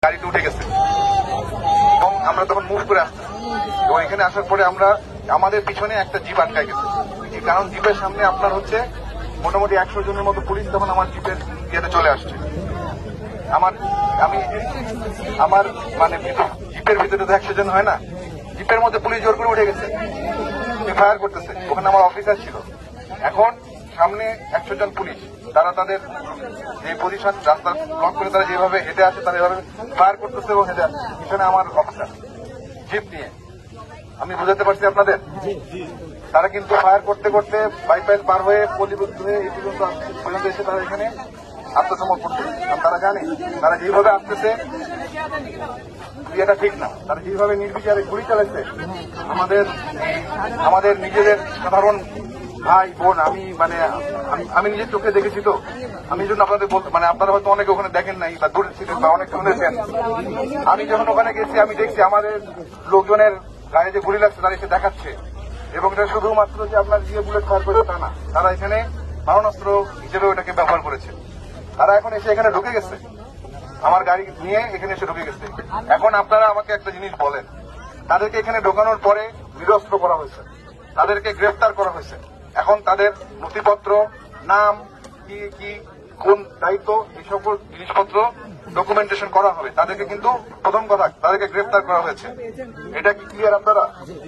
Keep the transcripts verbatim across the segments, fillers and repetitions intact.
গাড়িতে উঠে গেছে এবং আমরা তখন মুভ করে আসছি এবং এখানে আসার পরে আমরা আমাদের পিছনে একটা জিপ আটকায় গেছে। কারণ জিপের সামনে আপনার হচ্ছে মোটামুটি একশো জনের মতো পুলিশ তখন আমার জিপের ইয়েতে চলে আসছে। আমার আমি আমার মানে জিপের ভিতরে তো একশো জন হয় না, জিপের মধ্যে পুলিশ জোর করে উঠে গেছে, ফায়ার করতেছে। ওখানে আমার অফিসার ছিল। এখন সামনে একশো জন পুলিশ, তারা তাদের যে পজিশন রাস্তা ব্লক করে তারা যেভাবে হেঁটে আসে তারা এভাবে ফায়ার করতেছে এবং হেঁটে আসছে পিছনে আমার অফিসার জিপ নিয়ে। আমি বুঝাতে পারছি আপনাদের, তারা কিন্তু ফায়ার করতে করতে বাইপাইল পার হয়ে পল্লীবুদ্ধ হয়ে এই পর্যন্ত পর্যন্ত এসে তারা এখানে আত্মসমর্পণ করছে। তারা জানে তারা যেভাবে আসতেছে এটা ঠিক না, তারা যেভাবে নির্বিচারে গুলি চালাচ্ছে আমাদের আমাদের নিজেদের সাধারণ ভাই বোন। আমি মানে আমি নিজের চোখে দেখেছি, তো আমি এই জন্য আপনাদের বলতে মানে আপনারা হয়তো অনেকে ওখানে দেখেন নাই বা দূরে ছিলেন বা অনেক শুনেছেন। আমি যখন ওখানে গেছি আমি দেখছি আমাদের লোকজনের গায়ে যে গুলি লাগছে তারা এসে দেখাচ্ছে এবং এটা শুধুমাত্র যে আপনার দিয়ে বুলেট ফায়ার করেছে তা না, তারা এখানে মারণাস্ত্র হিসেবে ওটাকে ব্যবহার করেছে। তারা এখন এসে এখানে ঢুকে গেছে, আমার গাড়ি নিয়ে এখানে এসে ঢুকে গেছে। এখন আপনারা আমাকে একটা জিনিস বলেন, তাদেরকে এখানে ঢোকানোর পরে নিরস্ত্র করা হয়েছে, তাদেরকে গ্রেফতার করা হয়েছে। এখন তাদের নথিপত্র, নাম, কি কি কোন দায়িত্ব, এই সকল জিনিসপত্র ডকুমেন্টেশন করা হবে। তাদেরকে কিন্তু প্রথম কথা তাদেরকে গ্রেফতার করা হয়েছে। এটা কি ক্লিয়ার আপনারা?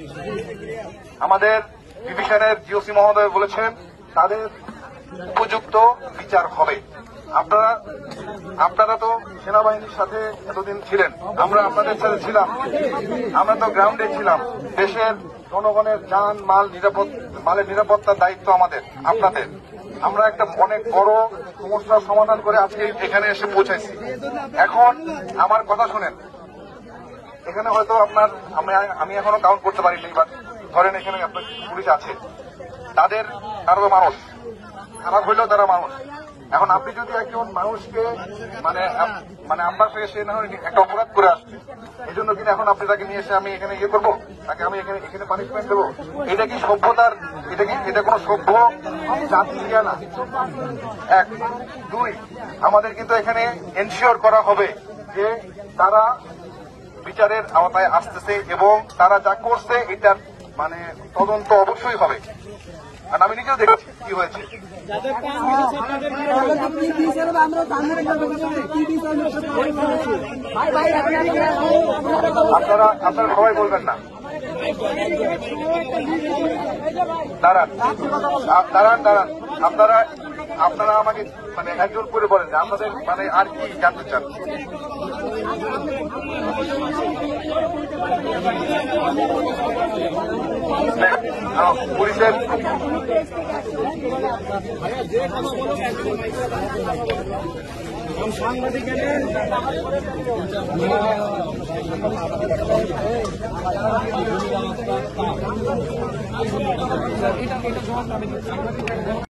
আমাদের ডিভিশনের জিওসি মহোদয় বলেছেন তাদের উপযুক্ত বিচার হবে। আপনারা আপনারা তো সেনাবাহিনীর সাথে এতদিন ছিলেন, আমরা আপনাদের সাথে ছিলাম, আমরা তো গ্রাউন্ডে ছিলাম। দেশের জনগণের যান মাল নিরাপদ মালের নিরাপত্তার দায়িত্ব আমাদের আপনাদের। আমরা একটা অনেক বড় সমস্যার সমাধান করে আজকে এখানে এসে পৌঁছাইছি। এখন আমার কথা শুনেন, এখানে হয়তো আপনার আমি এখনো কাউন্ট করতে পারিনি, বাট ধরেন এখানে আপনার পুলিশ আছে, তাদের তারা তো মানুষ, খারাপ হইলেও তারা মানুষ। এখন আপনি যদি একজন মানুষকে মানে মানে আপনার সঙ্গে সে না হয় একটা অপরাধ করে আসছে, এই জন্য কিনা এখন আপনি তাকে নিয়ে এসে আমি এখানে ইয়ে করবো, তাকে আমি এখানে এখানে পানিশমেন্ট দেবো? এটা কি সভ্যতার? এটা কি এটা কোনো সভ্য জাতি না? এক। দুই, আমাদের কিন্তু এখানে এনশিওর করা হবে যে তারা বিচারের আওতায় আসতেছে এবং তারা যা করছে এটার মানে তদন্ত অবশ্যই হবে। আর আমি নিজেও দেখেছি কি হয়েছে। আপনারা আপনারা সবাই বলবেন না, দাঁড়ান দাঁড়ান দাঁড়ান আপনারা আপনারা আমাকে মানে একজন করে বলেন যে আপনাদের মানে আর কি জানতে চান। পুলিশের সাংবাদিক